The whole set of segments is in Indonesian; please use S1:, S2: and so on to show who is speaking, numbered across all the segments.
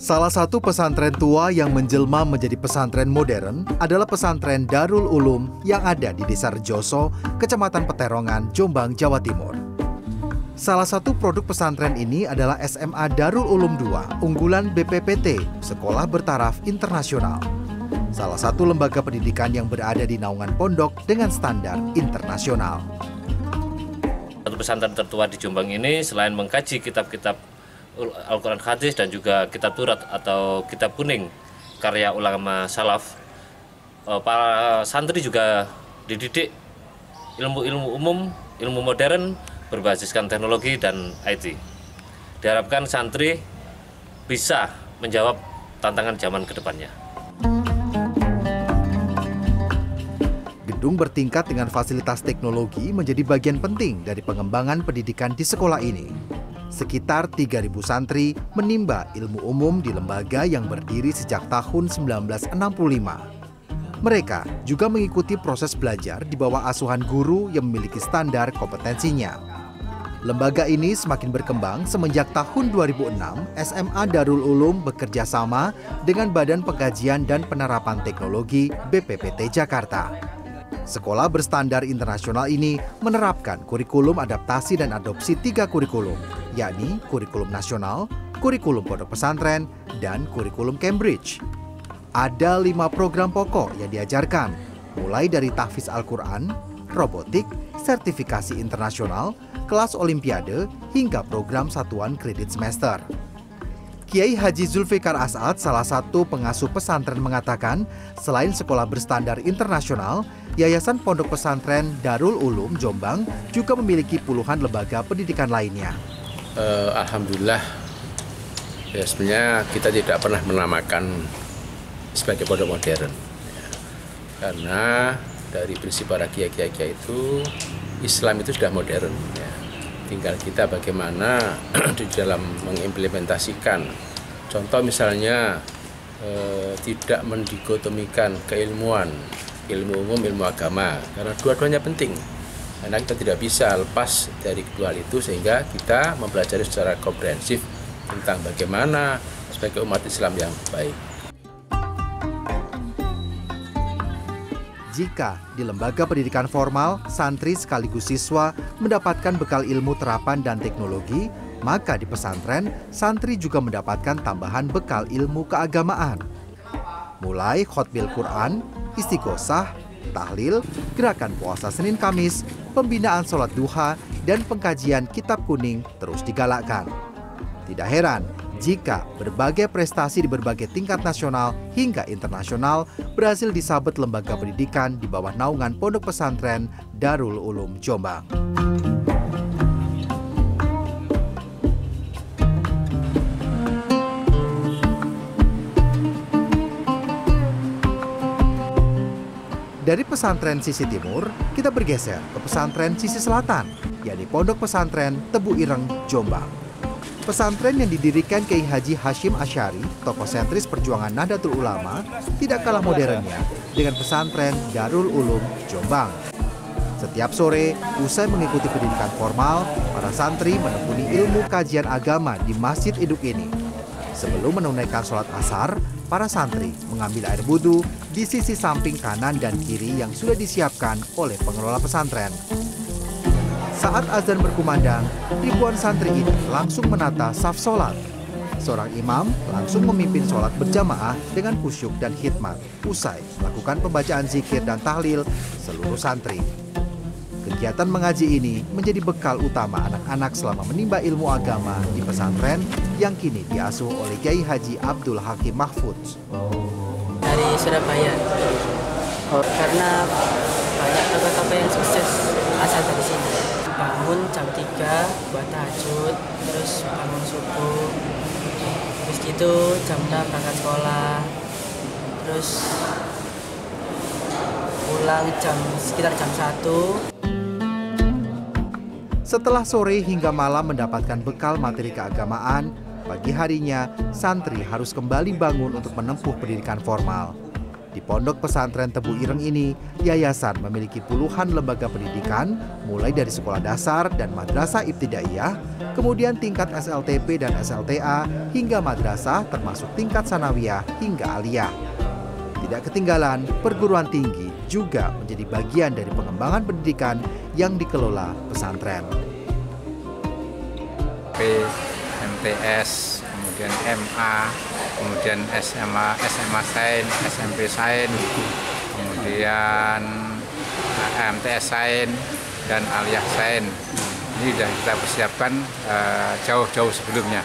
S1: Salah satu pesantren tua yang menjelma menjadi pesantren modern adalah pesantren Darul Ulum yang ada di Desa Rejoso, Kecamatan Peterongan, Jombang, Jawa Timur. Salah satu produk pesantren ini adalah SMA Darul Ulum II, unggulan BPPT, Sekolah Bertaraf Internasional. Salah satu lembaga pendidikan yang berada di naungan pondok dengan standar internasional.
S2: Satu pesantren tertua di Jombang ini selain mengkaji kitab-kitab Al-Quran Hadis dan juga kitab Turat atau kitab kuning karya ulama salaf, para santri juga dididik ilmu-ilmu umum, ilmu modern berbasiskan teknologi dan IT. Diharapkan santri bisa menjawab tantangan zaman ke depannya.
S1: Gedung bertingkat dengan fasilitas teknologi menjadi bagian penting dari pengembangan pendidikan di sekolah ini. Sekitar 3.000 santri menimba ilmu umum di lembaga yang berdiri sejak tahun 1965. Mereka juga mengikuti proses belajar di bawah asuhan guru yang memiliki standar kompetensinya. Lembaga ini semakin berkembang semenjak tahun 2006 SMA Darul Ulum bekerja sama dengan Badan Pengkajian dan Penerapan Teknologi BPPT Jakarta. Sekolah berstandar internasional ini menerapkan kurikulum adaptasi dan adopsi 3 kurikulum, yakni kurikulum nasional, kurikulum pondok pesantren, dan kurikulum Cambridge. Ada 5 program pokok yang diajarkan, mulai dari tahfiz Al-Quran, robotik, sertifikasi internasional, kelas olimpiade, hingga program satuan kredit semester. Kiai Haji Zulfikar As'ad, salah satu pengasuh pesantren, mengatakan selain sekolah berstandar internasional, Yayasan Pondok Pesantren Darul Ulum Jombang juga memiliki puluhan lembaga pendidikan lainnya.
S3: Alhamdulillah, ya sebenarnya kita tidak pernah menamakan sebagai pondok modern. Karena dari prinsip para kiai-kiai itu, Islam itu sudah modern. Ya. Tinggal kita bagaimana di dalam mengimplementasikan. Contoh misalnya tidak mendikotomikan keilmuan, ilmu umum, ilmu agama, karena dua-duanya penting. Karena kita tidak bisa lepas dari kedua hal itu, sehingga kita mempelajari secara komprehensif tentang bagaimana sebagai umat Islam yang baik.
S1: Jika di lembaga pendidikan formal, santri sekaligus siswa mendapatkan bekal ilmu terapan dan teknologi, maka di pesantren, santri juga mendapatkan tambahan bekal ilmu keagamaan. Mulai khotbil Quran, istighosah, tahlil, gerakan puasa Senin Kamis, pembinaan sholat duha, dan pengkajian kitab kuning terus digalakkan. Tidak heran jika berbagai prestasi di berbagai tingkat nasional hingga internasional berhasil disabet lembaga pendidikan di bawah naungan Pondok Pesantren Darul Ulum Jombang. Dari pesantren sisi timur, kita bergeser ke pesantren sisi selatan, yakni Pondok Pesantren Tebu Ireng, Jombang. Pesantren yang didirikan Kiai Haji Hashim Asy'ari, tokoh sentris perjuangan Nahdlatul Ulama, tidak kalah modernnya dengan pesantren Darul Ulum Jombang. Setiap sore, usai mengikuti pendidikan formal, para santri menekuni ilmu kajian agama di Masjid Induk ini. Sebelum menunaikan sholat asar, para santri mengambil air wudhu di sisi samping kanan dan kiri yang sudah disiapkan oleh pengelola pesantren. Saat azan berkumandang, ribuan santri ini langsung menata saf sholat. Seorang imam langsung memimpin sholat berjamaah dengan khusyuk dan khidmat, usai melakukan pembacaan zikir dan tahlil seluruh santri. Kegiatan mengaji ini menjadi bekal utama anak-anak selama menimba ilmu agama di pesantren yang kini diasuh oleh Kiai Haji Abdul Hakim Mahfudz.
S4: Dari Surabaya, karena banyak tokoh-tokoh yang sukses asal dari sini. Bangun jam 3 buat tahajud, terus bangun subuh, terus gitu jam 6 berangkat sekolah, terus pulang sekitar jam 1.
S1: Setelah sore hingga malam mendapatkan bekal materi keagamaan, pagi harinya santri harus kembali bangun untuk menempuh pendidikan formal. Di Pondok Pesantren Tebu Ireng ini, yayasan memiliki puluhan lembaga pendidikan, mulai dari sekolah dasar dan madrasah ibtidaiyah, kemudian tingkat SLTP dan SLTA, hingga madrasah termasuk tingkat sanawiyah hingga aliyah. Tidak ketinggalan, perguruan tinggi juga menjadi bagian dari pengembangan pendidikan yang dikelola pesantren.
S5: MTS, kemudian MA, kemudian SMA Sains, SMP Sains, kemudian MTS Sains, dan Aliyah Sains. Ini sudah kita persiapkan jauh-jauh sebelumnya.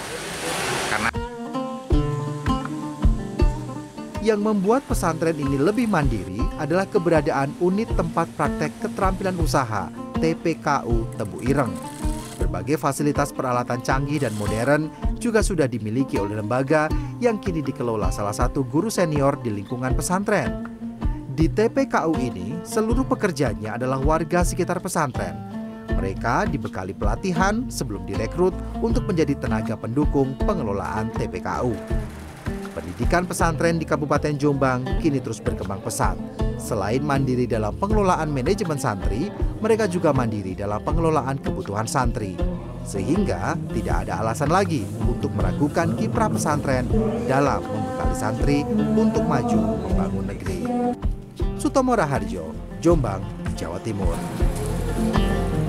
S1: Yang membuat pesantren ini lebih mandiri adalah keberadaan unit tempat praktek keterampilan usaha TPKU Tebu Ireng. Berbagai fasilitas peralatan canggih dan modern juga sudah dimiliki oleh lembaga yang kini dikelola salah satu guru senior di lingkungan pesantren. Di TPKU ini, seluruh pekerjanya adalah warga sekitar pesantren. Mereka dibekali pelatihan sebelum direkrut untuk menjadi tenaga pendukung pengelolaan TPKU. Pendidikan pesantren di Kabupaten Jombang kini terus berkembang pesat. Selain mandiri dalam pengelolaan manajemen santri, mereka juga mandiri dalam pengelolaan kebutuhan santri. Sehingga tidak ada alasan lagi untuk meragukan kiprah pesantren dalam membekali santri untuk maju membangun negeri. Sutomo Raharjo, Jombang, Jawa Timur.